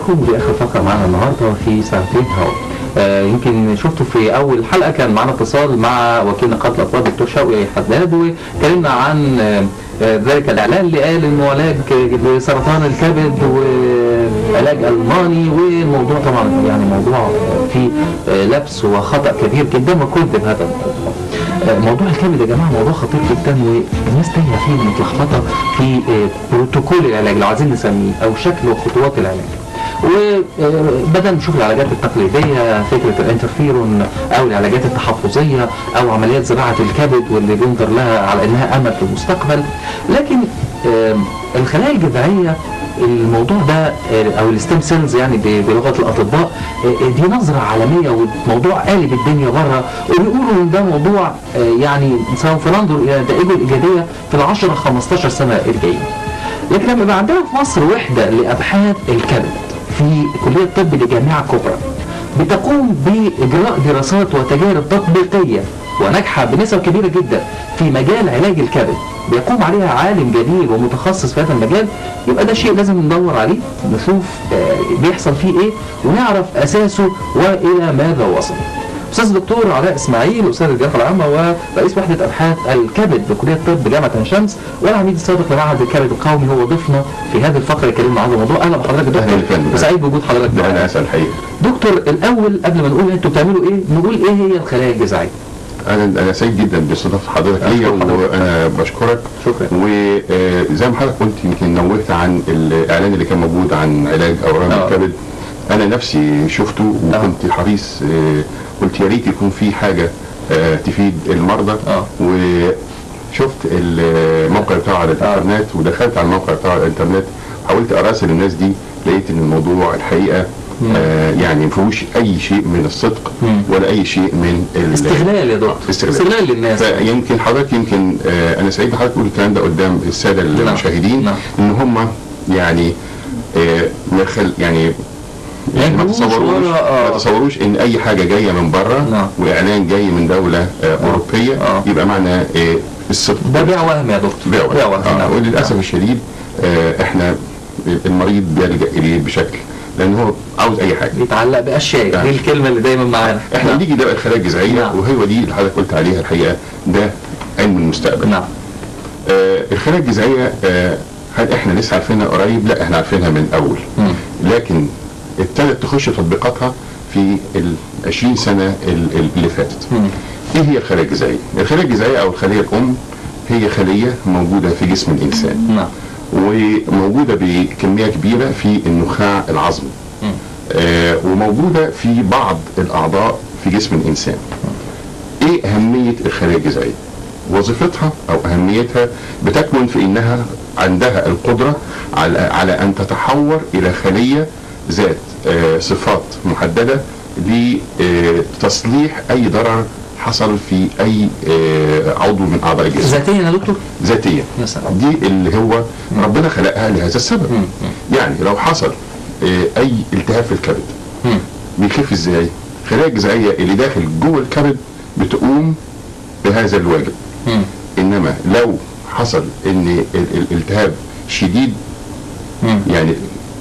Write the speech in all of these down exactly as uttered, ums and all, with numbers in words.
بحضراتكم دي اخر فقره معانا النهارده في ساعتين هوا. آه يمكن شفتوا في اول حلقه كان معنا اتصال مع وكيل نقابه الاطباء دكتور شوقي حداد، واتكلمنا عن آه ذلك الاعلان اللي قال انه علاج لسرطان الكبد وعلاج الماني، والموضوع طبعا يعني موضوع فيه آه لبس وخطا كبير جدا وكذب هذا الموضوع. آه موضوع الكبد يا جماعه موضوع خطير جدا، والناس تايهه فيه متلخبطه في آه بروتوكول العلاج لو عايزين نسميه او شكل وخطوات العلاج. وبدأنا نشوف العلاجات التقليدية، فكرة الانترفيرون أو العلاجات التحفظية أو عمليات زراعة الكبد واللي بينظر لها على أنها أمل في المستقبل. لكن الخلايا الجذعية الموضوع ده أو الستيم سيلز يعني بلغة الأطباء دي نظرة عالمية وموضوع قالب الدنيا بره، وبيقولوا إن ده موضوع يعني سوف ننظر إلى نتائجه الإيجابية في العشرة خمستاشر سنة الجاية. لكن لما يبقى عندنا في مصر وحدة لأبحاث الكبد في كلية طب لجامعة كبرى بتقوم بإجراء دراسات وتجارب تطبيقية وناجحة بنسب كبيرة جدا في مجال علاج الكبد، بيقوم عليها عالم جديد ومتخصص في هذا المجال، يبقى ده شيء لازم ندور عليه، نشوف بيحصل فيه ايه ونعرف اساسه والى ماذا وصل. استاذ الدكتور علاء اسماعيل، استاذ الجراحه العامه ورئيس وحده ابحاث الكبد بكليه الطب بجامعه عين شمس والعميد السابق لمعهد الكبد القومي، هو ضيفنا في هذه الفقره يكلمنا عن الموضوع. اهلا بحضرتك دكتور، وسعيد بوجود حضرتك معانا. انا اسال الحقيقه دكتور، الاول قبل ما نقول انتوا بتعملوا ايه نقول ايه هي الخلايا الجذعيه. انا انا سعيد جدا باستضافه حضرتك ليا، وانا بشكرك. شكرا. وزي ما حضرتك قلت يمكن نوهت عن الاعلان اللي كان موجود عن علاج اورام آه. الكبد، انا نفسي شفته وكنت آه. حريص، قلت يا ريت يكون في حاجه تفيد المرضى. آه. وشفت الموقع بتاعه على الانترنت آه. ودخلت على الموقع بتاعه على الانترنت وحاولت اراسل الناس دي، لقيت ان الموضوع الحقيقه آه يعني ما فيهوش اي شيء من الصدق مم. ولا اي شيء من استغلال يا دكتور، استغلال, استغلال للناس. فيمكن حضرتك يمكن آه انا سعيد بحضرتك تقول الكلام ده قدام الساده المشاهدين. نعم. ان هم يعني آه يعني يعني ما تصوروش ما تصوروش ان اي حاجه جايه من بره. نعم. واعلان جاي من دوله آه اوروبيه آه. يبقى معنى آه الصدق ده بيع وهم يا دكتور، بيع وهم. آه. نعم. وللاسف نعم. الشديد آه احنا المريض بيلجأ اليه بشكل، لان هو عاوز اي حاجه يتعلق باشياء. يعني دي الكلمه اللي دايما معانا. احنا نعم. نيجي ده الخلايا الجذعيه. نعم. وهو دي اللي حضرتك قلت عليها الحقيقه، ده علم المستقبل. نعم. آه الخلايا الجذعيه آه هل احنا لسه عارفينها قريب؟ لا، احنا عارفينها من اول. م. لكن ابتدت تخش تطبيقاتها في ال عشرين سنه اللي فاتت. م. ايه هي الخلايا الجذعيه؟ الخلايا الجذعيه او الخليه الام هي خليه موجوده في جسم الانسان. نعم. وموجودة بكمية كبيرة في النخاع العظمي. آه وموجودة في بعض الأعضاء في جسم الإنسان. إيه أهمية الخلايا الجذعية؟ وظيفتها أو أهميتها بتكمن في إنها عندها القدرة على, على أن تتحور إلى خلية ذات آه صفات محددة لتصليح أي ضرر حصل في اي عضو من اعضاء الجسم. ذاتيا يا دكتور؟ ذاتيا. دي اللي هو ربنا خلقها لهذا السبب. مم. يعني لو حصل اي التهاب في الكبد بيخف ازاي؟ الخلايا الجذعيه اللي داخل جوه الكبد بتقوم بهذا الواجب. مم. انما لو حصل ان الالتهاب شديد مم. يعني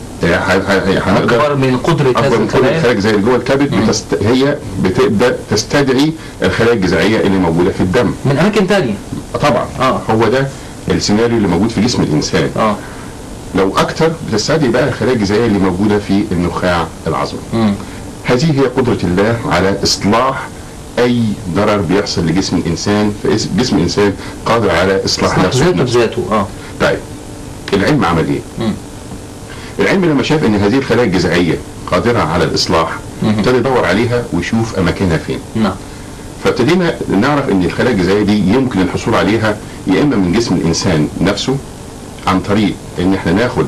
اكبر من قدره هذه الخلايا الجذعيه اللي جوه الكبد بتست... هي بتبدا تستدعي الخلايا الجذعيه اللي موجوده في الدم من اماكن ثانيه. طبعا. آه. هو ده السيناريو اللي موجود في جسم الانسان. آه. لو اكتر بتستدعي بقى الخلايا الجذعيه اللي موجوده في النخاع العظمي. مم. هذه هي قدره الله على اصلاح اي ضرر بيحصل لجسم الانسان، فجسم الانسان قادر على اصلاح نفسه بذاته. اه طيب العلم عمل ايه؟ مم. العلم لما شاف ان هذه الخلايا الجذعيه قادره على الاصلاح ابتدى يدور عليها ويشوف اماكنها فين. نعم. فابتدينا نعرف ان الخلايا الجذعيه دي يمكن الحصول عليها يا اما من جسم الانسان نفسه عن طريق ان احنا ناخد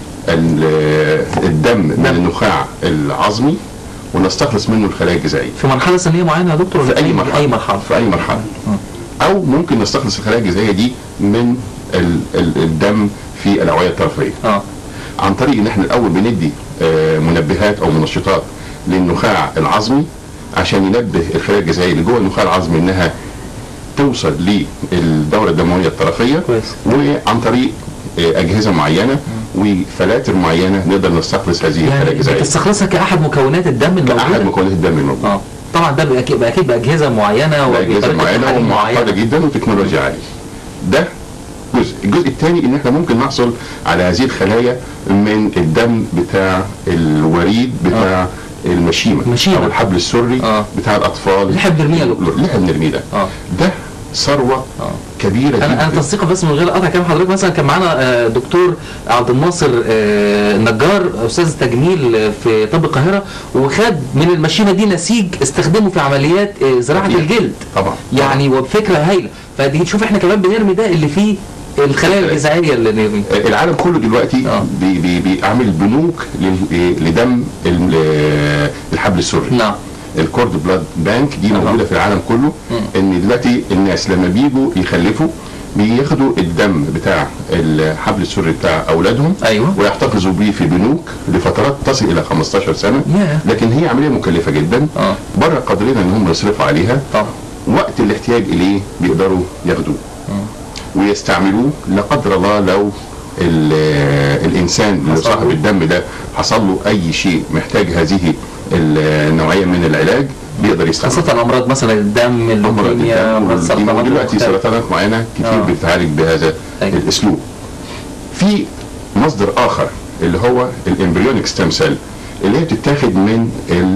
الدم من النخاع العظمي ونستخلص منه الخلايا الجذعيه. في مرحله سنيه معينه يا دكتور؟ في اي مرحله. اي مرحله في اي مرحله. او ممكن نستخلص الخلايا الجذعيه دي من الدم في الاوعيه الطرفيه. اه عن طريق ان احنا الاول بندي آه منبهات او منشطات للنخاع العظمي عشان ينبه الخلايا الجذعيه اللي جوه النخاع العظمي انها توصل للدوره الدمويه الطرفيه. كويس. وعن طريق آه اجهزه معينه وفلاتر معينه نقدر نستخلص هذه الخلايا يعني الجذعيه. بتستخلصها كاحد مكونات الدم الموجوده؟ كاحد مكونات الدم الموجوده. اه طبعا ده اكيد اكيد باجهزه معينه باجهزه معينه ومعقده جدا وتكنولوجيا عاليه. ده جزء، الجزء الثاني ان احنا ممكن نحصل على هذه الخلايا من الدم بتاع الوريد بتاع آه. المشيمه مشيمة. او الحبل السري آه. بتاع الاطفال اللي احنا بنرميه اللي احنا بنرميه ده آه. ده ثروه آه. كبيره أنا جدا. انا تصديقا بس من غير قطع كلام حضرتك، مثلا كان معانا دكتور عبد الناصر النجار استاذ تجميل في طب القاهره، وخد من المشيمه دي نسيج استخدمه في عمليات زراعه الجلد طبعا يعني، وبفكره هايله. فدي تشوف احنا كمان بنرمي ده اللي فيه الخلايا الجذعيه اللي نرمي. العالم كله دلوقتي آه. بي بي بيعمل بنوك لدم الحبل السري. نعم. الكورد بلاد بانك دي موجوده أه. في العالم كله. م. ان دلوقتي الناس لما بيجوا يخلفوا بياخدوا الدم بتاع الحبل السري بتاع اولادهم ايوه ويحتفظوا بيه في بنوك لفترات تصل الى خمستاشر سنه. yeah. لكن هي عمليه مكلفه جدا أه. بره قادرين ان هم يصرفوا عليها. أه. وقت الاحتياج اليه بيقدروا ياخدوه أه. ويستعملوه لا قدر الله لو الانسان اللي صاحب الدم ده حصل له اي شيء محتاج هذه النوعيه من العلاج بيقدر يستعمل، خاصة امراض مثلا الدم، اللوكيميا، السرطانات. دلوقتي سرطانات معينه كتير آه. بتتعالج بهذا أيوة. الاسلوب. في مصدر اخر اللي هو الامبريونيك ستيم سيل اللي هي بتتاخد من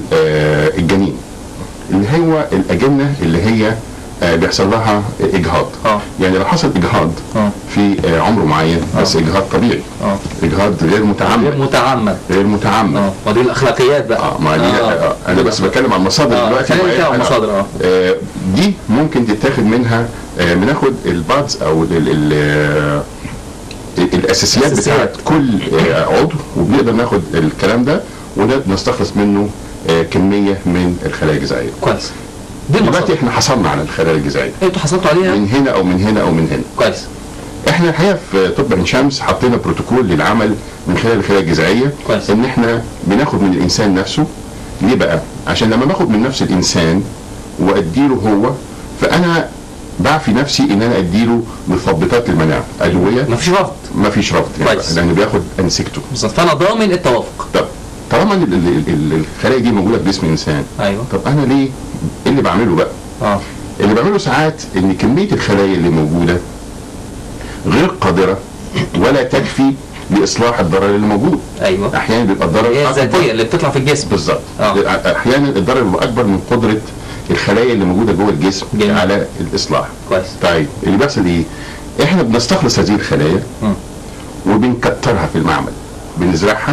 الجنين، اللي هو الاجنه اللي هي بيحصل لها اجهاض. آه. يعني لو حصل اجهاض آه. في عمر معين بس آه. اجهاض طبيعي آه. اجهاض غير متعمد غير متعمد غير متعمد اه ودي الاخلاقيات بقى. اه ما دي آه. آه. انا بس بتكلم عن مصادر آه. دلوقتي. آه. المصادر اه. آه دي ممكن تتاخد منها، آه بناخد البادز او ال ال ال الاساسيات بتاعت كل آه عضو، وبنقدر ناخد الكلام ده ونستخلص منه آه كميه من الخلايا الجذعيه. كويس. دلوقتي احنا حصلنا على الخلايا الجذعيه. انتوا حصلتوا عليها من هنا او من هنا او من هنا. كويس. احنا الحقيقه في طب عين شمس حطينا بروتوكول للعمل من خلال الخلايا الجذعيه. كويس. ان احنا بناخد من الانسان نفسه. ليه بقى؟ عشان لما باخد من نفس الانسان واديله هو، فانا بعفي نفسي ان انا اديله مثبطات المناعه، ادويه. مفيش رفض. مفيش رفض يعني، لانه بياخد انسكته. بالظبط. فانا ضامن التوافق. طب طالما الخلايا دي موجوده في جسم الانسان، ايوه، طب انا ليه ايه اللي بعمله بقى؟ اه اللي بعمله ساعات ان كميه الخلايا اللي موجوده غير قادره ولا تكفي لاصلاح الضرر اللي موجود. ايوه. احيانا بيبقى الضرر هي الذاتيه اللي بتطلع في الجسم. بالظبط. آه. احيانا الضرر بيبقى اكبر من قدره الخلايا اللي موجوده جوه الجسم جميل. على الاصلاح. كويس. طيب اللي بيحصل ايه؟ احنا بنستخلص هذه الخلايا م. وبنكترها في المعمل، بنزرعها،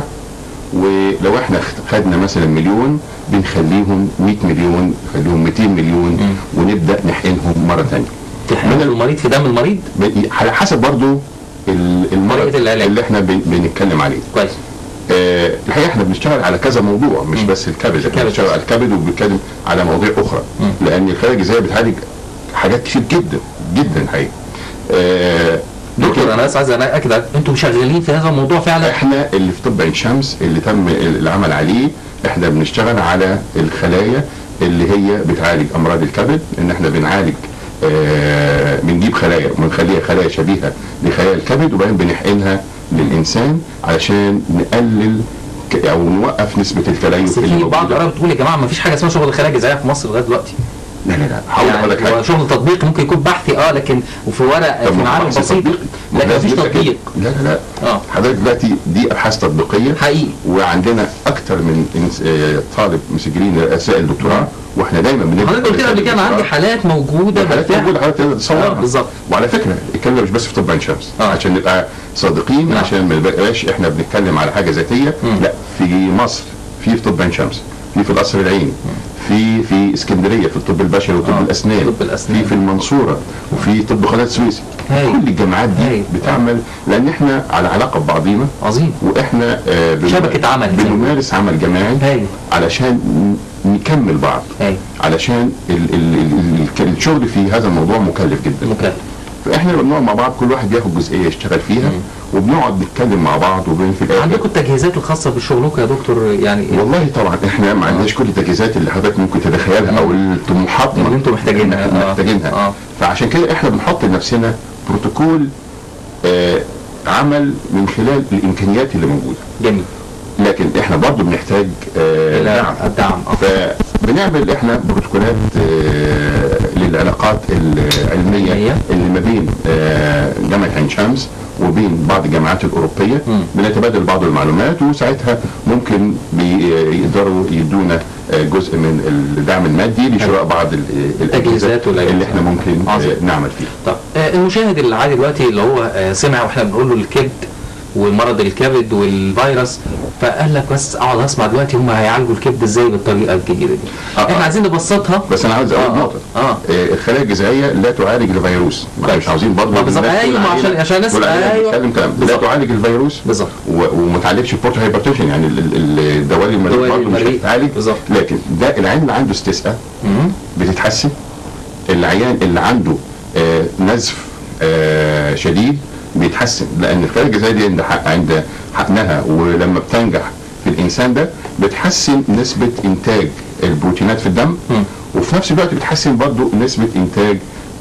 ولو احنا خدنا مثلا مليون بنخليهم مئة مليون، نخليهم مئتين مليون م. ونبدا نحقنهم مره ثانيه. تحقن المريض في دم المريض؟ على حسب برضو المرض اللي احنا بنتكلم عليه. كويس. آه الحقيقه احنا بنشتغل على كذا موضوع، مش م. بس الكبد، احنا بنشتغل على الكبد وبنتكلم على مواضيع اخرى. م. لان الخلايا الجذعيه بتعالج حاجات كتير جدا جدا الحقيقه. آه دكتور انا بس عايز اكد، انتم شغالين في هذا الموضوع فعلا؟ احنا اللي في طب عين شمس اللي تم العمل عليه، احنا بنشتغل على الخلايا اللي هي بتعالج امراض الكبد، ان احنا بنعالج آه بنجيب خلايا وبنخليها خلايا شبيهه لخلايا الكبد، وبعدين بنحقنها للانسان علشان نقلل او نوقف نسبه التليف. في بعض الآراء بتقول يا جماعه ما فيش حاجه اسمها شغل الخلايا الجذعيه في مصر لغايه دلوقتي. لا لا لا هقول لحضرتك حاجه. شغل تطبيق ممكن يكون بحثي اه لكن وفي ورق في معامل بسيط، لكن مفيش تطبيق. لا لا لا اه حضرتك دلوقتي دي ابحاث تطبيقيه حقيقي، وعندنا اكثر من طالب مسجلين رسائل دكتوراه، واحنا دايما بنبدا. حضرتك قلت لي قبل كده انا عندي حالات موجوده حالات موجوده حضرتك تقدر تصورها. بالظبط. وعلى فكره الكلام مش بس في طب عين شمس آه. عشان نبقى صادقين، آه. عشان ما نبقاش احنا بنتكلم على حاجه ذاتيه. م. لا، في مصر في في طب عين شمس، في في القصر العيني، في في اسكندريه في الطب البشري وطب آه. الاسنان، الأسنان، في في المنصوره، وفي طب قناه السويس. كل الجامعات دي هاي. بتعمل لان احنا على علاقه ببعضينا. عظيم. واحنا آه بن... شبكه عمل، بنمارس عمل جماعي هاي. علشان نكمل بعض، هاي. علشان ال ال ال الشغل في هذا الموضوع مكلف جدا. مكلف. فاحنا لما بنقعد مع بعض كل واحد بياخد جزئيه يشتغل فيها، مم. وبنقعد نتكلم مع بعض، وبين في الاخر عندكم التجهيزات الخاصه بشغلكم يا دكتور يعني؟ والله طبعا احنا ما عندناش كل التجهيزات اللي حضرتك ممكن تتخيلها او الطموحات اللي انتم محتاجينها آه. محتاجينها آه. فعشان كده احنا بنحط لنفسنا بروتوكول آه عمل من خلال الامكانيات اللي موجوده. جميل. لكن احنا برضو بنحتاج آه دعم الدعم. فبنعمل احنا بروتوكولات آه للعلاقات العلميه اللي ما بين آه جامعه عين شمس وبين بعض الجامعات الاوروبيه. م. بنتبادل بعض المعلومات، وساعتها ممكن بيقدروا يدونا جزء من الدعم المادي لشراء بعض الاجهزات اللي احنا ممكن عظيم. نعمل فيها. طب المشاهد العادي دلوقتي اللي هو سمع واحنا بنقول له الكبد ومرض الكبد والفيروس، فقال لك بس اقعد اسمع دلوقتي هم هيعالجوا الكبد ازاي بالطريقه الجديده دي. آه احنا آه. عايزين نبسطها. بس انا عاوز اقول نقطه. آه. آه. الخلايا الجذعيه لا تعالج الفيروس. مش عاوزين برضه بالظبط. ايوه عشان عشان الناس ايوه كلام لا تعالج الفيروس بالظبط، وما تعالجش البورت هايبرتنشن، يعني الدوالي المريء برضه مش بتتعالج. لكن ده العيان اللي عنده استسقاء بتتحسن، العيان اللي عنده آه نزف آه شديد بيتحسن، لان الخلايا الجذعيه دي عند عند حقنها ولما بتنجح في الانسان ده بتحسن نسبه انتاج البروتينات في الدم، م. وفي نفس الوقت بتحسن برضو نسبه انتاج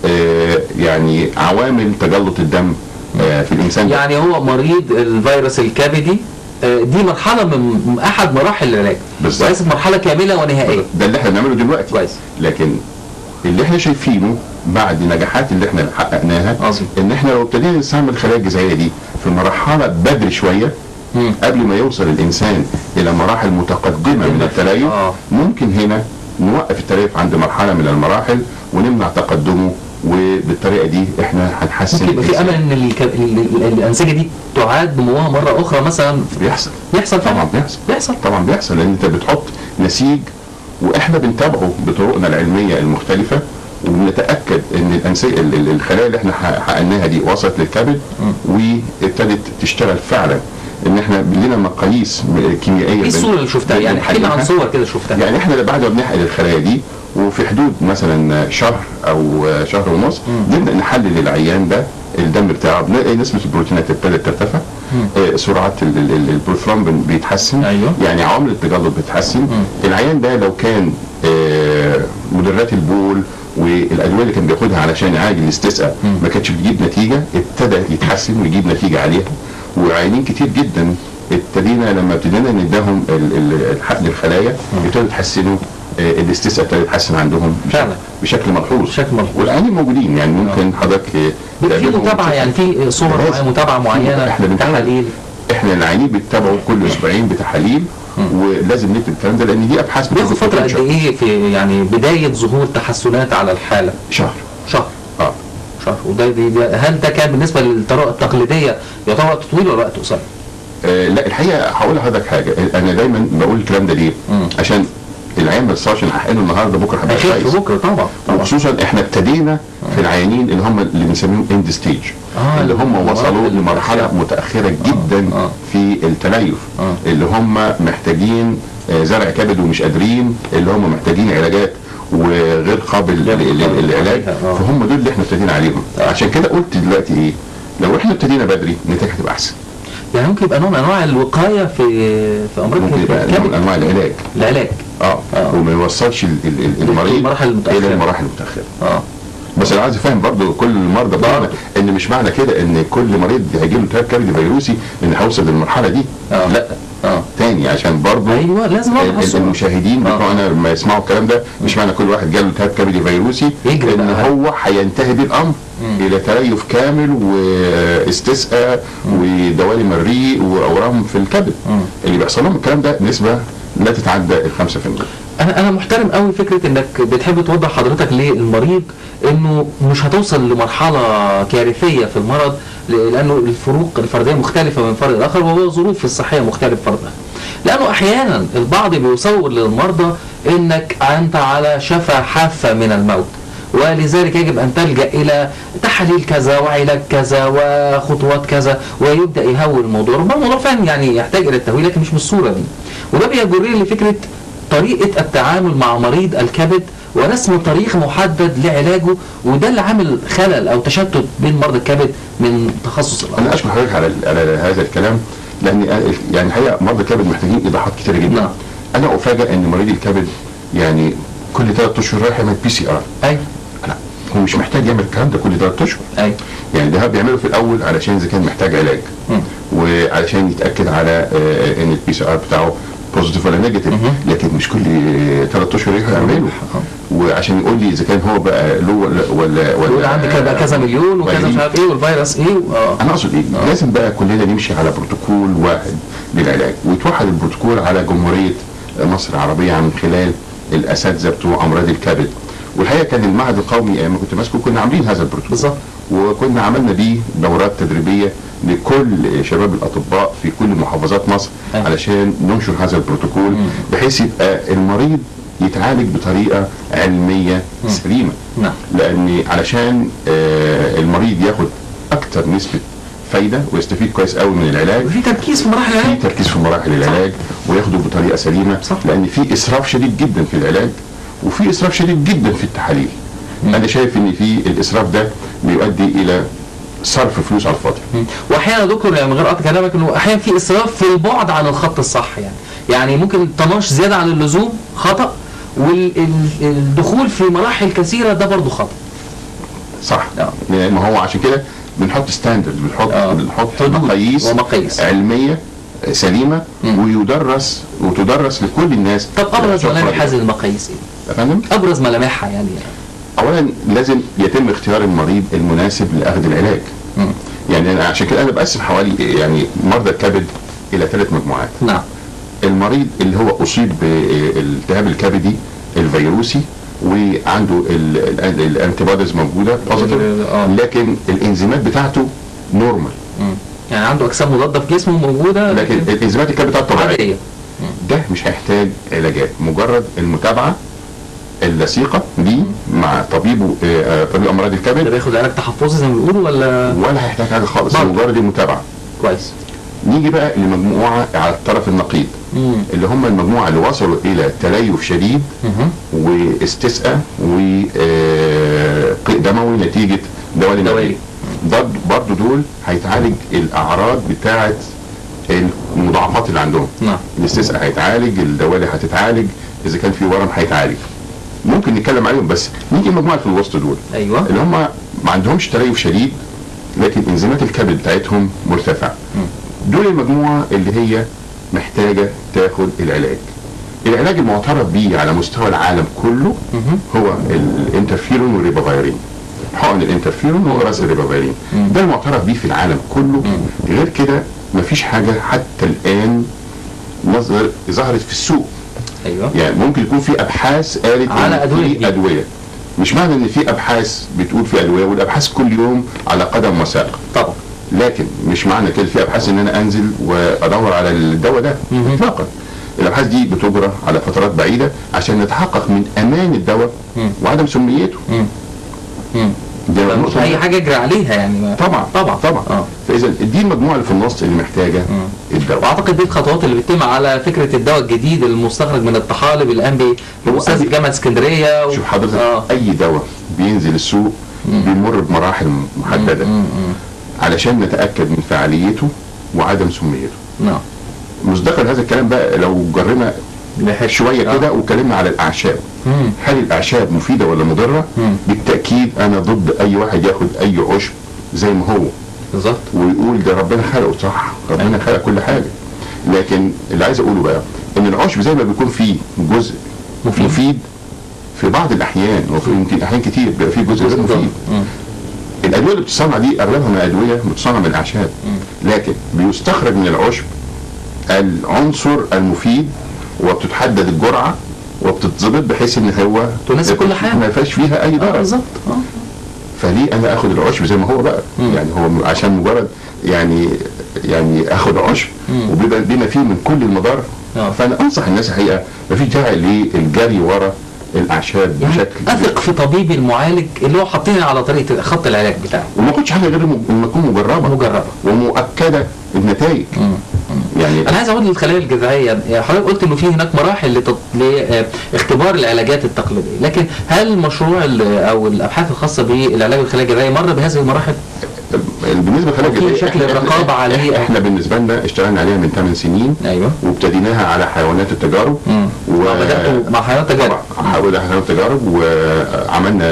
آه يعني عوامل تجلط الدم آه في الانسان ده. يعني هو مريض الفيروس الكبدي آه دي مرحله من احد مراحل العلاج، ليست مرحله كامله ونهائيه. ده اللي احنا بنعمله دلوقتي كويس. لكن اللي احنا شايفينه بعد نجاحات اللي احنا حققناها عظيم. ان احنا لو ابتدينا نستعمل الخلايا الجذعيه دي في مرحله بدري شويه مم. قبل ما يوصل الانسان الى مراحل متقدمه من التليف، آه. ممكن هنا نوقف التليف عند مرحله من المراحل ونمنع تقدمه، وبالطريقه دي احنا هنحسن. ممكن في امل ان الك... الانسجه دي تعاد نموها مره اخرى مثلا؟ بيحصل بيحصل طبعا بيحصل بيحصل طبعا بيحصل لان انت بتحط نسيج واحنا بنتابعه بطرقنا العلميه المختلفه، وبنتاكد ان الانسجه الخلايا اللي احنا حققناها دي وصلت للكبد وابتدت تشتغل فعلا. ان احنا لنا مقاييس كيميائيه. ايه الصوره اللي شفتها؟ يعني احكي لنا عن صور كده شفتها. يعني احنا بعد ما بنحقن الخلايا دي وفي حدود مثلا شهر او شهر ونص نبدا نحلل العيان ده الدم بتاعه، بنلاقي نسبه البروتينات ابتدت ترتفع، آه سرعه البروثرومبين بيتحسن. أيوه. يعني عوامل التجلط بتتحسن. مم. العيان ده لو كان آه مدرات البول والادويه اللي كان بياخدها علشان يعالج الاستسقاء ما كانتش بتجيب نتيجه، ابتدى يتحسن ويجيب نتيجه عليها. وعيانين كتير جدا ابتدينا لما ابتدينا نداهم الحقن الخلايا ابتدوا يتحسنوا، الاستسقاء ابتدى يتحسن عندهم فعلا بشكل ملحوظ. بشكل ملحوظ. والعيانين موجودين، يعني ممكن حضرتك في متابعه، يعني في صور معينه متابعه معينه احنا تحاليل. احنا العيانين بيتابعوا كل اسبوعين بتحاليل، ولازم نكتب الكلام ده لان دي ابحاث بياخد فتره قد ايه في يعني بدايه ظهور تحسنات على الحاله؟ شهر شهر اه شهر. وده دي دي هل ده كان بالنسبه للطرق التقليديه يعتبر وقت طويل ولا وقت قصير؟ آه لا الحقيقه هقول لحضرتك حاجه، انا دايما بقول الكلام ده ليه؟ مم. عشان العيان ما يصيرش نحقنه النهارده بكره هيبقى كويس. بكره طبعا طبعا. وخصوصا احنا ابتدينا في العيانين اللي هم اللي بنسميهم اند ستيج، آه اللي هم وصلوا لمرحله متاخره جدا آه. في التليف، آه. اللي هم محتاجين زرع كبد ومش قادرين، اللي هم محتاجين علاجات وغير قابل للعلاج، فهم دول اللي احنا ابتدينا عليهم. آه. عشان كده قلت دلوقتي ايه، لو احنا ابتدينا بدري النتائج هتبقى احسن. يعني ممكن يبقى نوع من انواع الوقايه في في امراض ممكن يبقى نوع من انواع العلاج العلاج اه, آه. وما يوصلش المريض الى المراحل المتاخره. اه بس انا عايز افهم برضه كل المرضى بتاعنا ان مش معنى كده ان كل مريض هيجي له التهاب كبدي فيروسي ان هيوصل للمرحله دي. آه. لا اه تاني عشان برضه ايوه لازم المشاهدين آه. بتوعنا لما يسمعوا الكلام ده مش معنى كل واحد جاله التهاب كبدي فيروسي ان هو هينتهي بالامر الى تليف كامل واستسقاء ودوالي مريء واورام في الكبد. مم. اللي بيحصل لهم الكلام ده نسبه لا تتعدى ال خمسة في المية. انا انا محترم قوي فكره انك بتحب توضح حضرتك للمريض انه مش هتوصل لمرحله كارثيه في المرض، لانه الفروق الفرديه مختلفه من فرد الاخر، وهو ظروف الصحيه مختلف فردها. لانه احيانا البعض بيصور للمرضى انك انت على شفا حافه من الموت، ولذلك يجب ان تلجا الى تحاليل كذا وعلاج كذا وخطوات كذا، ويبدا يهول الموضوع. ربما الموضوع فعلا يعني يحتاج الى التهويل لكن مش بالصوره دي. وده بيجرني لفكره طريقه التعامل مع مريض الكبد ورسم طريق محدد لعلاجه، وده اللي عامل خلل او تشتت بين مرضى الكبد من تخصص الامراض. انا اشكر حضرتك على على هذا الكلام، لان يعني الحقيقه مرضى الكبد محتاجين ايضاحات كتيره جدا. نعم. انا افاجئ ان مريض الكبد يعني كل ثلاث اشهر رايح يعمل بي سي ار. ايوه. لا هو مش محتاج يعمل الكلام ده كل ثلاث اشهر. ايوه يعني ده بيعمله في الاول علشان اذا كان محتاج علاج مم. وعلشان يتاكد على آه، ان البي سي ار بتاعه بوزيتيف ولا نيجاتيف، لكن مش كل ثلاث اشهر يعمله. وعشان يقول لي اذا كان هو بقى له ولا ولا يقول عندي كذا كذا مليون وكذا مش عارف ايه والفيروس ايه. اه انا اقصد ايه؟ آه. لازم بقى كلنا نمشي على بروتوكول واحد للعلاج، ويتوحد البروتوكول على جمهوريه مصر العربيه من خلال الاساتذه بتوع امراض الكبد. والحقيقه كان المعهد القومي ايام ما كنت ماسكه كنا عاملين هذا البروتوكول بالظبط، وكنا عملنا بيه دورات تدريبيه لكل شباب الاطباء في كل محافظات مصر أه. علشان ننشر هذا البروتوكول مم. بحيث يبقى المريض يتعالج بطريقه علميه مم. سليمه. نعم. لان علشان آه المريض ياخد اكثر نسبه فايده ويستفيد كويس قوي من العلاج، في تركيز في مراحل العلاج، في تركيز في مراحل العلاج وياخده بطريقه سليمه. صح. لان في اسراف شديد جدا في العلاج وفي اسراف شديد جدا في التحاليل. مم. انا شايف ان في الاسراف ده بيؤدي الى صرف فلوس على الفاضي. واحيانا يا دكتور يعني من غير قطع كلامك انه احيانا في اسراف في البعد عن الخط الصح، يعني يعني ممكن طناش زياده عن اللزوم خطا، والدخول في مراحل كثيره ده برضه خطا. صح. يعني ما هو عشان كده بنحط ستاندرد، بنحط آه. بنحط مقاييس ومقاييس علميه سليمه مم. ويدرس وتدرس لكل الناس. طب ابرز ملامح هذه المقاييس ايه؟ يا فندم؟ ابرز ملامحها يعني. اولا لازم يتم اختيار المريض المناسب لاخذ العلاج. مم. يعني أنا عشان كده انا بقسم حوالي يعني مرضى الكبد الى ثلاث مجموعات. نعم. المريض اللي هو اصيب بالالتهاب الكبدي الفيروسي وعنده الانتي بوديز موجوده بوزيتيف، لكن الانزيمات بتاعته نورمال. يعني عنده اجسام مضاده في جسمه موجوده، لكن الانزيمات الكبد بتاعته طبيعيه. ده مش هيحتاج علاجات، مجرد المتابعه اللصيقه ليه مع طبيبه آه طبيب امراض الكبد. ده بياخد علاج تحفظي زي ما بيقولوا ولا ولا هيحتاج حاجه خالص، مجرد المتابعه. كويس. نيجي بقى لمجموعه على الطرف النقيض مم. اللي هم المجموعه اللي وصلوا الى تليف شديد مم. واستسقاء وقيء دموي نتيجه دوالي نوويه. برضه دول هيتعالج الاعراض بتاعه المضاعفات اللي عندهم. نعم. الاستسقاء هيتعالج، الدوالي هتتعالج، اذا كان في ورم هيتعالج. ممكن نتكلم عليهم، بس نيجي مجموعه في الوسط دول. ايوه. اللي هم ما عندهمش تليف شديد لكن انزيمات الكبد بتاعتهم مرتفعه. دول المجموعه اللي هي محتاجه تاخد العلاج. العلاج المعترف بيه على مستوى العالم كله هو الانترفيرون والريبافيرين. حقن الانترفيرون وقراص الريبافيرين ده المعترف بيه في العالم كله. غير كده مفيش حاجه حتى الان نظر ظهرت في السوق. ايوه. يعني ممكن يكون في ابحاث قالت على ادويه في ادويه، مش معنى ان في ابحاث بتقول في ادويه، والابحاث كل يوم على قدم وساق طبعا، لكن مش معنى كده في ابحاث ان انا انزل وادور على الدواء ده اطلاقا. الابحاث دي بتجرى على فترات بعيده عشان نتحقق من امان الدواء وعدم سميته. مش اي حاجه اجري عليها يعني. طبعا طبعا طبعا. آه. فاذا دي المجموعه اللي في النص اللي محتاجه مم. الدواء. واعتقد دي الخطوات اللي بتتم على فكره الدواء الجديد المستخرج من الطحالب الان باستاذ جامعه اسكندريه. و... شوف حضرتك آه. اي دواء بينزل السوق مم. بيمر بمراحل محدده مم. مم. علشان نتاكد من فعاليته وعدم سميته. نعم. مصداقا لهذا الكلام بقى لو جرينا شويه آه. كده واتكلمنا على الاعشاب. مم. هل الاعشاب مفيده ولا مضره؟ مم. بالتاكيد انا ضد اي واحد ياخد اي عشب زي ما هو بالظبط ويقول ده ربنا خلقه صح، ربنا خلق كل حاجه. لكن اللي عايز اقوله بقى ان العشب زي ما بيكون فيه جزء مفيد, مفيد في بعض الاحيان، وفي يمكن احيان كتير بيبقى فيه جزء غير مفيد. مم. الادويه اللي بتصنع دي اغلبها من ادويه بتصنع من الاعشاب، لكن بيستخرج من العشب العنصر المفيد وبتتحدد الجرعه وبتتظبط بحيث ان هو تناسب كل حاجه ما فيهاش فيها اي ضرر. آه بالظبط. اه فليه انا اخد العشب زي ما هو بقى؟ مم. يعني هو عشان مجرد يعني يعني اخد عشب وبيبقى بما فيه من كل المضار. آه. فانا انصح الناس الحقيقه ما فيش داعي للجري ورا الاعشاب يعني بشكل اثق في طبيبي المعالج اللي هو حاطيني على طريقه خط العلاج بتاعه، وما كنتش حاجه غير لما تكون مجربه مجربه ومؤكده النتائج. مم. يعني انا عايز اقول للخلايا الجذعيه، حضرتك قلت انه في هناك مراحل لاختبار العلاجات التقليديه، لكن هل المشروع او الابحاث الخاصه بالعلاج الخلايا الجذعيه مر بهذه المراحل؟ بالنسبه للخلايا الجذعيه شكل الرقابه عليه احنا بالنسبه لنا اشتغلنا عليها من ثمان سنين. ايوه. وابتديناها على حيوانات التجارب. و... بداتوا مع حيوانات التجارب. حاولنا حيوانات التجارب وعملنا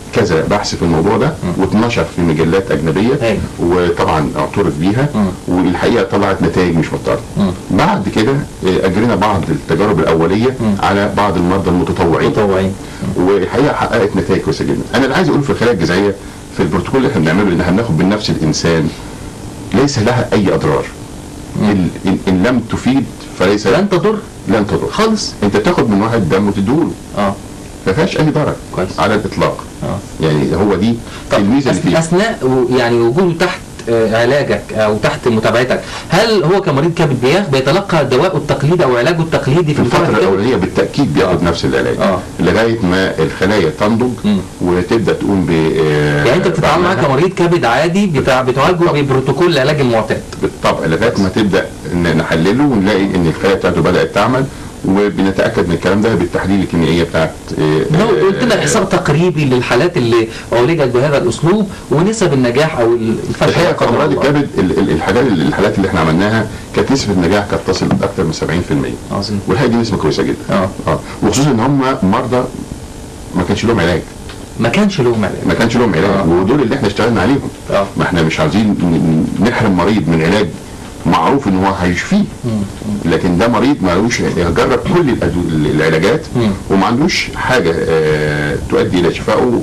كذا بحث في الموضوع ده واتنشر في مجلات اجنبيه أي. وطبعا اعترف بيها والحقيقه طلعت نتائج مش محترمه. بعد كده اجرينا بعض التجارب الاوليه م. على بعض المرضى المتطوعين متطوعين والحقيقه حققت نتائج كويسه جدا. انا اللي عايز اقوله في الخلايا الجذعيه في البروتوكول اللي احنا بنعمله ان احنا بناخد من نفس الانسان ليس لها اي اضرار. إن, إن, ان لم تفيد فليس لن تضر لن تضر خالص. انت تاخد من واحد دم وتديله اه ما فيهاش اي ضرر كويس على الاطلاق. اه يعني هو دي الميزه اللي فيها. اثناء يعني وجوده تحت علاجك او تحت متابعتك، هل هو كمريض كبد بياخ بيتلقى دواءه التقليدي او علاجه التقليدي في الفتره الاولانيه؟ بالتاكيد بياخد نفس العلاج آه. لغايه ما الخلايا تنضج م. وتبدا تقوم ب يعني انت بتتعامل معاه كمريض كبد عادي بتعالجه ببروتوكول العلاج المعتاد بالطبع لغايه ما تبدا نحلله ونلاقي ان الخلايا بتاعته بدات تعمل وبنتاكد من الكلام ده بالتحاليل الكيميائيه بتاعت. لو قلت لنا احصاء تقريبي للحالات اللي عولجت بهذا الاسلوب ونسب النجاح او الفشل. الحقيقه في امراض الكبد الحاجات الحالات اللي احنا عملناها كانت نسبه النجاح كانت تصل لاكثر من سبعين في المية. عظيم. والحقيقه دي نسبه كويسه جدا. اه اه وخصوصا ان هم مرضى ما كانش لهم علاج. ما كانش لهم علاج. ما كانش لهم علاج آه. ودول اللي احنا اشتغلنا عليهم. اه ما احنا مش عايزين نحرم مريض من علاج معروف ان هو هيشفيه، لكن ده مريض معلوش جرب كل العلاجات وما عندوش حاجه اه تؤدي الى شفائه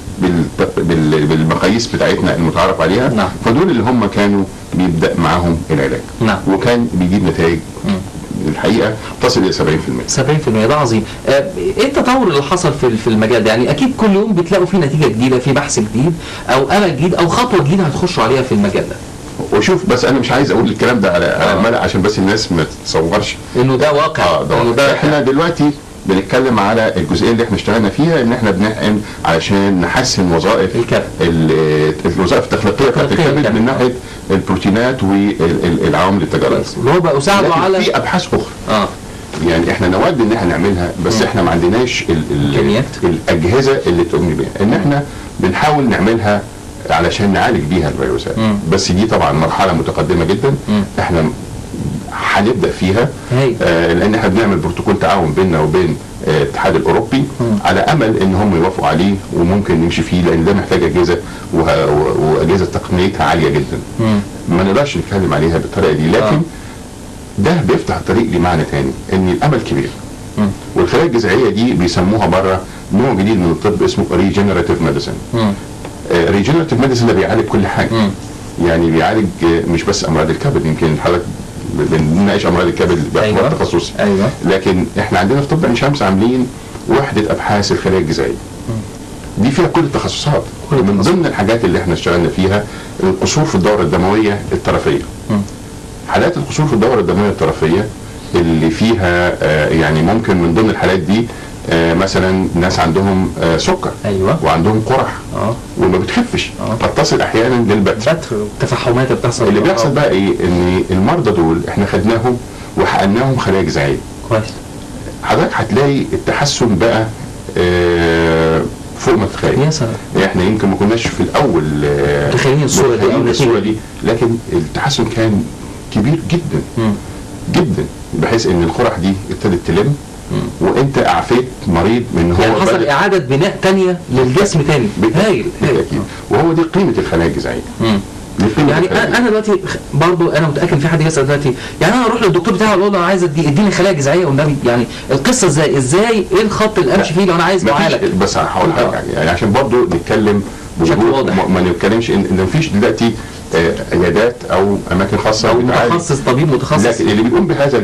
بالمقاييس بتاعتنا المتعارف عليها. نعم. فدول اللي هم كانوا بيبدا معاهم العلاج. نعم. وكان بيجيب نتائج الحقيقه تصل الى سبعين في المية. سبعين في المية ده عظيم. آه ايه التطور اللي حصل في في المجال ده؟ يعني اكيد كل يوم بتلاقوا فيه نتيجه جديده، في بحث جديد او امل جديد او خطوه جديده هتخشوا عليها في المجال ده. وشوف بس انا مش عايز اقول الكلام ده على آه. الملأ عشان بس الناس ما تتصورش انه ده واقع. اه ده, إنه ده احنا دلوقتي بنتكلم على الجزئيه اللي احنا اشتغلنا فيها ان احنا بنحقن علشان نحسن وظائف الكبد، الوظائف التخليقيه بتاعت الكبد من ناحيه البروتينات والعوامل التجاريه اللي هو بقى اساعده على في ابحاث اخرى. اه يعني احنا نود ان احنا نعملها بس م. احنا ما عندناش ال ال الاجهزه اللي تقوم بيها ان احنا بنحاول نعملها علشان نعالج بيها الفيروسات. م. بس دي طبعا مرحله متقدمه جدا. م. احنا هنبدا فيها آه لان احنا بنعمل بروتوكول تعاون بيننا وبين الاتحاد آه الاوروبي م. على امل ان هم يوافقوا عليه وممكن نمشي فيه لان ده محتاج اجهزه واجهزه تقنيتها عاليه جدا. م. ما نقدرش نتكلم عليها بالطريقه دي لكن آه. ده بيفتح الطريق لمعنى تاني ان الامل كبير. م. والخلايا الجذعيه دي بيسموها بره نوع جديد من الطب اسمه ريجنراتيف ميديسن. ريجنراتيف ميديسن ده بيعالج كل حاجه. م. يعني بيعالج مش بس امراض الكبد، يمكن حضرتك بنناقش امراض الكبد باعتبار أيوة. تخصصي. أيوة. لكن احنا عندنا في طب عين شمس عاملين وحده ابحاث الخلايا الجذعيه. دي فيها كل التخصصات. كل من ضمن الحاجات اللي احنا اشتغلنا فيها القصور في الدوره الدمويه الطرفيه. م. حالات القصور في الدوره الدمويه الطرفيه اللي فيها آه يعني ممكن من ضمن الحالات دي آه مثلا ناس عندهم آه سكر. ايوه. وعندهم قرح اه وما بتخفش قد تصل احيانا للبتر. بتر التفحمات بتحصل. اللي بيحصل بقى ايه؟ ان المرضى دول احنا خدناهم وحقناهم خلايا جذعيه. كويس. حضرتك هتلاقي التحسن بقى آه فوق ما تتخيل. يا سلام. احنا يمكن ما كناش في الاول متخيلين الصوره دي او الصوره دي لكن التحسن كان كبير جدا. م. جدا بحيث ان القرح دي ابتدت تلم وانت اعفيت مريض من هو يعني حصل اعاده بناء ثانيه للجسم ثاني. هايل هايل. وهو دي قيمه الخلايا الجذعيه. يعني انا دلوقتي برضو انا متاكد في حد يسال دلوقتي يعني انا اروح للدكتور بتاعي اقول له انا عايز اديني خلايا جذعيه والنبي يعني القصه ازاي ازاي ايه الخط اللي امشي فيه لو انا عايز معالج؟ بس هحاول حاجه يعني عشان برضو نتكلم بشكل واضح ما نتكلمش ان مفيش دلوقتي عيادات او اماكن خاصه او متخصص طبيب متخصص. لكن اللي بيقوم بهذا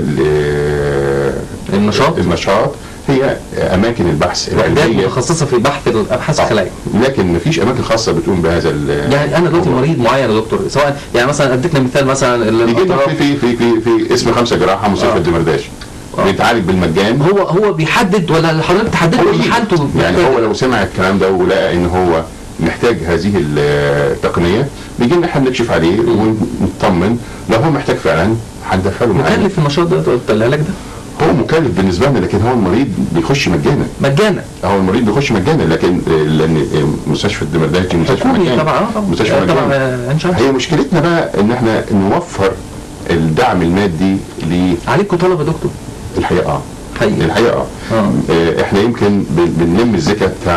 النشاط النشاط هي اماكن البحث العلميه متخصصه في بحث الابحاث الخلايا. لكن مفيش اماكن خاصه بتقوم بهذا. يعني انا دلوقتي مريض معين يا دكتور سواء يعني مثلا اديتنا مثال مثلا يجي في في في في اسم خمسه جراحه مستشفى الدمرداش بيتعالج بالمجان. هو هو بيحدد ولا حضرتك تحدد له حالته؟ يعني هو لو سمع الكلام ده ولقى ان هو محتاج هذه التقنيه بيجي لنا احنا بنكشف عليه ونطمن لو هو محتاج فعلا هندخله معانا. مكلف النشاط ده العلاج ده؟ هو مكلف بالنسبه لنا لكن هو المريض بيخش مجانا. مجانا. هو المريض بيخش مجانا لكن لان مستشفى الدمرداش دي مستشفى مجانا. طبعا مستشفى مجانا. هي مشكلتنا بقى ان احنا نوفر الدعم المادي ل عليكم طلب يا دكتور. الحقيقه اه حقيقي. الحقيقه اه, آه. احنا يمكن بنلم الزكاه بتاع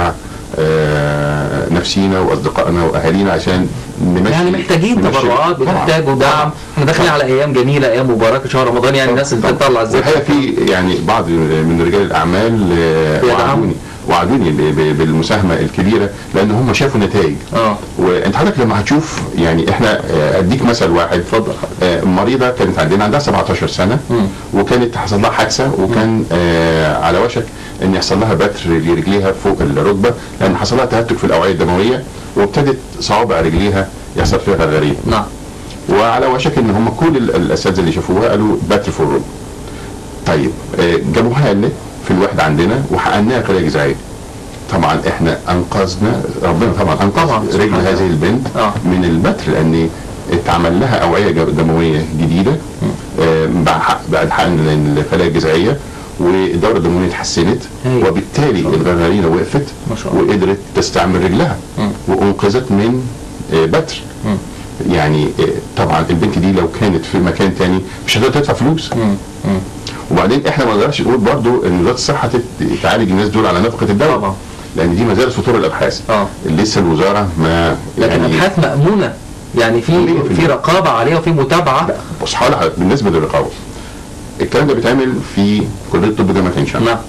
آه نفسينا واصدقائنا واهالينا عشان نمشي. يعني محتاجين تبرعات، بتحتاجوا دعم. احنا داخلين على ايام جميله، ايام مباركه، شهر رمضان، يعني الناس اللي بتطلع الزيت. الحقيقه في يعني بعض من رجال الاعمال وعدوني وعدوني بالمساهمه الكبيره لان هم شافوا نتائج. اه وانت حضرتك لما هتشوف يعني احنا اديك مثل واحد. اتفضل. مريضه كانت عندنا عندها سبعتاشر سنه م. وكانت حصل لها حادثه وكان آه على وشك ان يحصل لها بتر لرجليها فوق الركبه لان حصل لها تهتك في الاوعيه الدمويه وابتدت صوابع رجليها يحصل فيها غرغرين. نعم. وعلى وشك ان هم كل الاساتذه اللي شافوها قالوا بتر في الركبه. طيب آه جابوها لنا في الوحده عندنا وحقناها خلايا جذعيه. طبعا احنا انقذنا، ربنا طبعا انقذ رجل هذه البنت آه. من البتر لان اتعمل لها اوعيه دمويه جديده آه بعد حقن الخلايا الجذعيه والدوره الدمويه اتحسنت وبالتالي الغرغرينه وقفت وقدرت تستعمل رجلها م. وانقذت من آه بتر. م. يعني آه طبعا البنت دي لو كانت في مكان تاني مش هتقدر تدفع فلوس. م. م. وبعدين احنا ما نقدرش نقول برضو ان وزاره الصحه تعالج الناس دول على نفقه الدوله طبعا لان دي ما زالت فطور الابحاث. اه لسه الوزاره ما لكن يعني ابحاث مامونه يعني في في رقابه عليها وفي متابعه. بص حوالها بالنسبه للرقابه الكلام ده بيتعمل في كليه الطب جامعه عين شمس. نعم.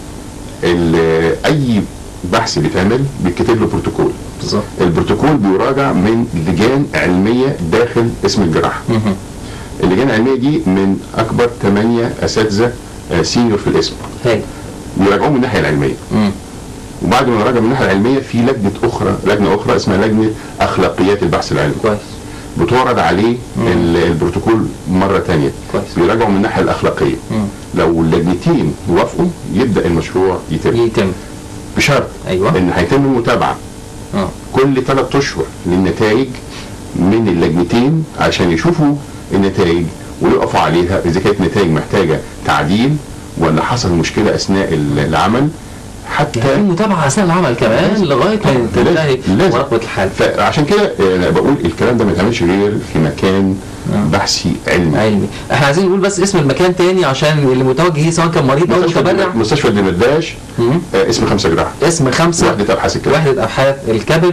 اي بحث بيتعمل بيتكتب له بروتوكول. بالظبط. البروتوكول بيراجع من لجان علميه داخل اسم الجراحه. اللجان العلميه دي من اكبر ثمانيه اساتذه سينيور في الاسم. هاي. بيراجعوه من الناحيه العلميه. امم وبعد ما نراجع من الناحيه العلميه في لجنه اخرى لجنه اخرى اسمها لجنه اخلاقيات البحث العلمي. كويس. بتورد عليه البروتوكول مره ثانيه. كويس. بيراجعوا من الناحيه الاخلاقيه. مم. لو اللجنتين يوافقوا يبدا المشروع يتم. يتم. بشرط ايوه ان هيتم المتابعه اه كل ثلاث اشهر للنتائج من اللجنتين عشان يشوفوا النتائج ويقفوا عليها اذا كانت نتائج محتاجه تعديل ولا حصل مشكله اثناء العمل. حتى يعني متابعه اثناء العمل كمان لغايه ما تنتهي مراقبه الحاله. فعشان كده انا بقول الكلام ده ما يتعملش غير في مكان آه. بحثي علمي. علمي. احنا عايزين نقول بس اسم المكان تاني عشان اللي متوجه سواء كان مريض او متبرع. مستشفى الدمرداش آه اسم خمسه جراحه. اسم خمسه وحده ابحاث الكبد. وحده ابحاث الكبد.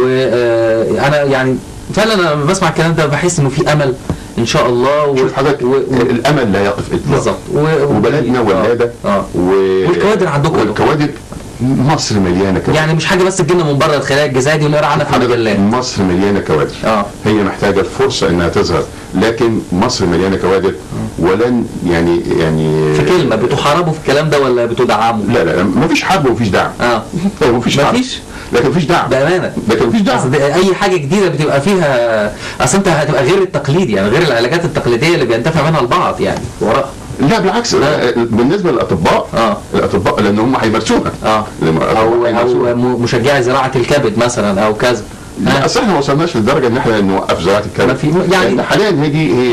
وانا يعني فعلا انا لما بسمع الكلام ده بحس انه في امل ان شاء الله. شوف حضرتك و... الامل لا يقف اطلاقا. بالظبط. و... وبلدنا ولاده اه و... والكوادر عندكم. والكوادر مصر مليانه كوادر. يعني مش حاجه بس تجينا من بره الخلايا الجذعيه دي ونقرا عنها في المجلات. مصر مليانه كوادر. اه هي محتاجه الفرصه انها تظهر لكن مصر مليانه كوادر ولن يعني يعني في كلمه بتحاربوا في الكلام ده ولا بتدعموا؟ لا لا مفيش حرب ومفيش دعم. اه مفيش حرب مفيش لكن مفيش دعم بامانه. لكن مفيش دعم. اي حاجه جديده بتبقى فيها اصل انت هتبقى غير التقليدي يعني غير العلاجات التقليديه اللي بينتفع منها البعض يعني وراء. لا بالعكس لا. بالنسبه للاطباء اه الاطباء لان هم هيمارسوها اه او او مشجعي زراعه الكبد مثلا او كذا. لا اصل احنا ما وصلناش للدرجه ان احنا نوقف زراعه الكبد يعني حاليا هي هي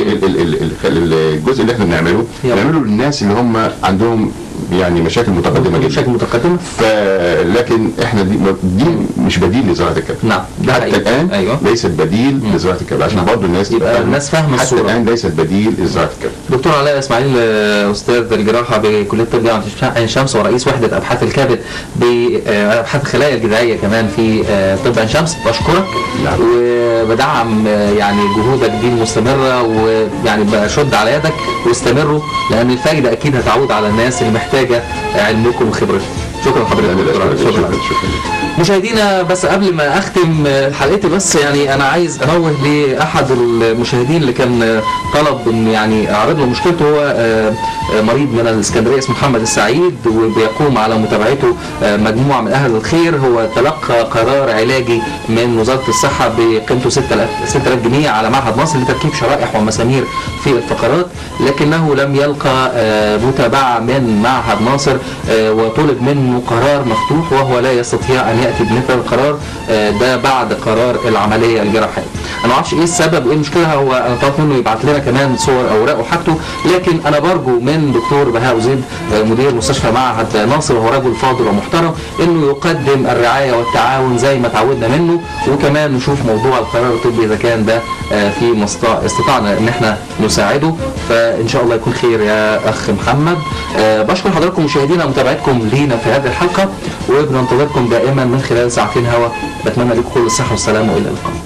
الجزء اللي احنا بنعمله بنعمله للناس اللي هم عندهم يعني مشاكل متقدمه جدا. مشاكل متقدمه. لكن احنا دي, دي مش بديل لزراعه الكبد. نعم حتى الان أيوة. ليست بديل مم. لزراعه الكبد عشان نعم. برضه الناس يبقى الناس فاهمه الصوره. حتى الان ليست بديل لزراعه الكبد. دكتور علاء اسماعيل استاذ الجراحه بكليه الطب جامعه عين شمس ورئيس وحده ابحاث الكبد بابحاث الخلايا الجذعيه كمان في طب عين شمس. بشكرك نعم. وبدعم يعني جهودك دي المستمره ويعني بشد على يدك واستمروا لان الفائده اكيد هتعود على الناس اللي محتاجه علمكم وخبرتكم. شكرا حضرتك. شكرا, شكرا. مشاهدينا بس قبل ما اختم حلقتي بس يعني انا عايز انوه لاحد المشاهدين اللي كان طلب ان يعني اعرض له مشكلته. هو مريض من الاسكندريه اسمه محمد السعيد وبيقوم على متابعته مجموعه من اهل الخير. هو تلقى قرار علاجي من وزاره الصحه بقيمته ستة آلاف جنيه على معهد ناصر لتركيب شرائح ومسامير في الفقرات لكنه لم يلقى متابعه من معهد ناصر وطلب منه قرار مفتوح وهو لا يستطيع ان ياتي بمثل القرار ده بعد قرار العمليه الجراحيه. انا ما اعرفش ايه السبب وايه المشكله. هو انا طلبت منه يبعت لنا كمان صور اوراق وحاجته، لكن انا برجو من دكتور بهاء زيد مدير مستشفى معهد ناصر وهو رجل فاضل ومحترم انه يقدم الرعايه والتعاون زي ما تعودنا منه، وكمان نشوف موضوع القرار الطبي اذا كان ده في استطعنا ان احنا نساعده، فان شاء الله يكون خير يا اخ محمد. بشكر حضراتكم مشاهدينا متابعتكم لينا في هذه الحلقه، وبننتظركم دائما من خلال ساعتين هوا. بتمنى لكم كل الصحه والسلامه والى اللقاء.